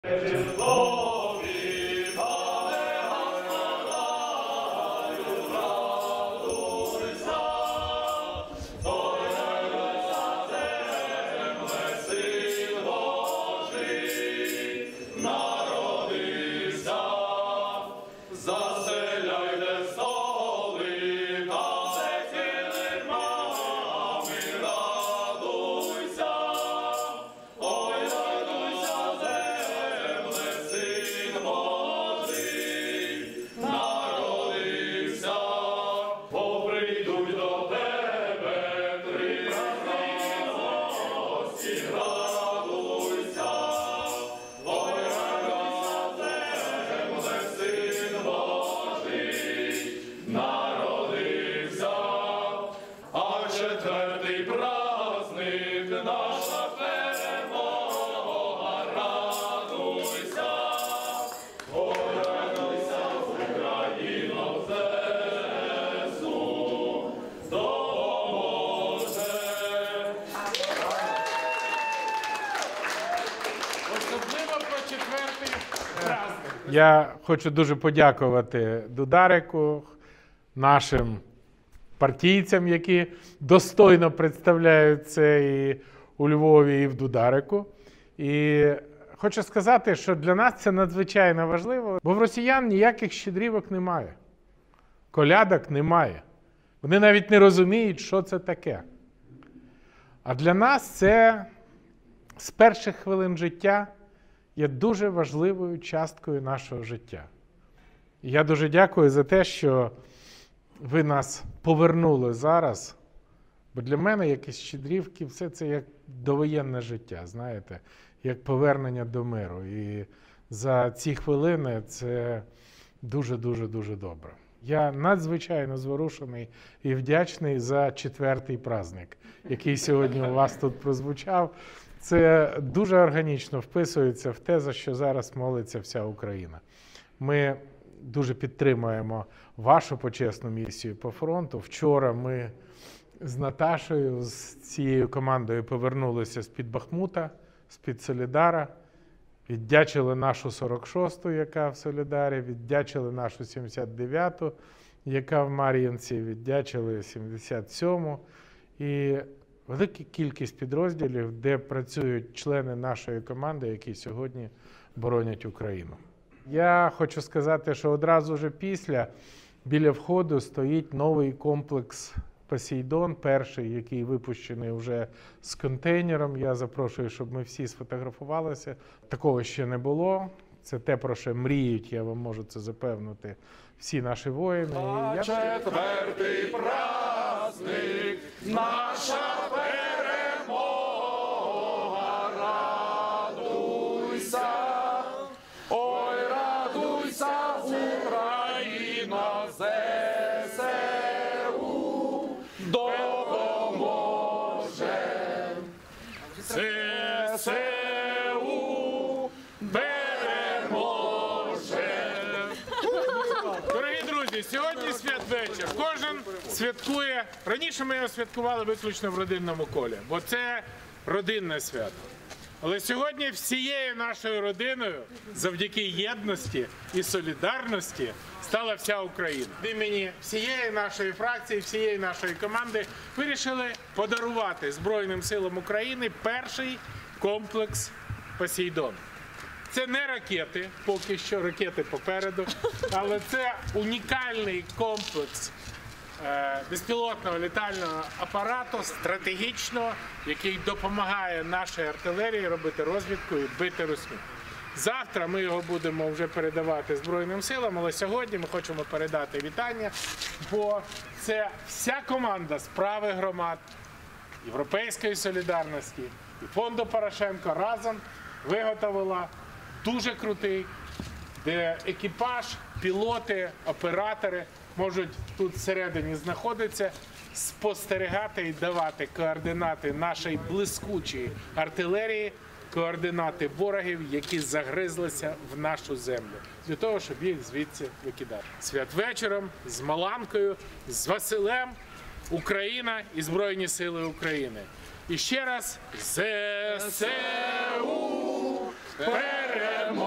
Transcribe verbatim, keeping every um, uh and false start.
Я хочу дуже подякувати Дударику, нашим партійцям, які достойно представляють це і у Львові, і в Дударику. І хочу сказати, що для нас це надзвичайно важливо, бо в росіян ніяких щедрівок немає, колядок немає. Вони навіть не розуміють, що це таке. А для нас це з перших хвилин життя є дуже важливою часткою нашого життя. І я дуже дякую за те, що ви нас повернули зараз, бо для мене якісь щедрівки, все це як довоєнне життя, знаєте, як повернення до миру. І за ці хвилини це дуже-дуже-дуже добре. Я надзвичайно зворушений і вдячний за четвертий праздник, який сьогодні у вас тут прозвучав. Це дуже органічно вписується в те, за що зараз молиться вся Україна. Ми дуже підтримуємо вашу почесну місію по фронту. Вчора ми з Наташею, з цією командою повернулися з-під Бахмута, з-під Солідара, віддячили нашу сорок шосту, яка в Солідарі, віддячили нашу сімдесят дев'яту, яка в Мар'їнці, віддячили сімдесят сьому. І велика кількість підрозділів, де працюють члени нашої команди, які сьогодні боронять Україну. Я хочу сказати, що одразу вже після, біля входу, стоїть новий комплекс «Посейдон», перший, який випущений вже з контейнером. Я запрошую, щоб ми всі сфотографувалися. Такого ще не було. Це те, про що мріють, я вам можу це запевнити, всі наші воїни. А я... четвертий праздник, наша перемога, радуйся, ой, радуйся, Україна, зе се у допоможе, зе се у переможе. Дорогі друзі, сьогодні святвечір. Кожен святкує. Раніше ми його святкували виключно в родинному колі, бо це родинне свято. Але сьогодні всією нашою родиною, завдяки єдності і солідарності, стала вся Україна. Від імені всієї нашої фракції, всієї нашої команди вирішили подарувати Збройним силам України перший комплекс «Посейдон». Це не ракети, поки що ракети попереду, але це унікальний комплекс безпілотного літального апарату, стратегічного, який допомагає нашій артилерії робити розвідку і бити Росію. Завтра ми його будемо вже передавати Збройним силам, але сьогодні ми хочемо передати вітання, бо це вся команда справи громад, Європейської солідарності і фонду Порошенко разом виготовила дуже крутий, де екіпаж, пілоти, оператори можуть тут всередині знаходитися, спостерігати і давати координати нашої блискучої артилерії, координати ворогів, які загризлися в нашу землю, для того, щоб їх звідси викидати. Святвечором з Маланкою, з Василем, Україна і Збройні сили України. І ще раз зе се у Перемога!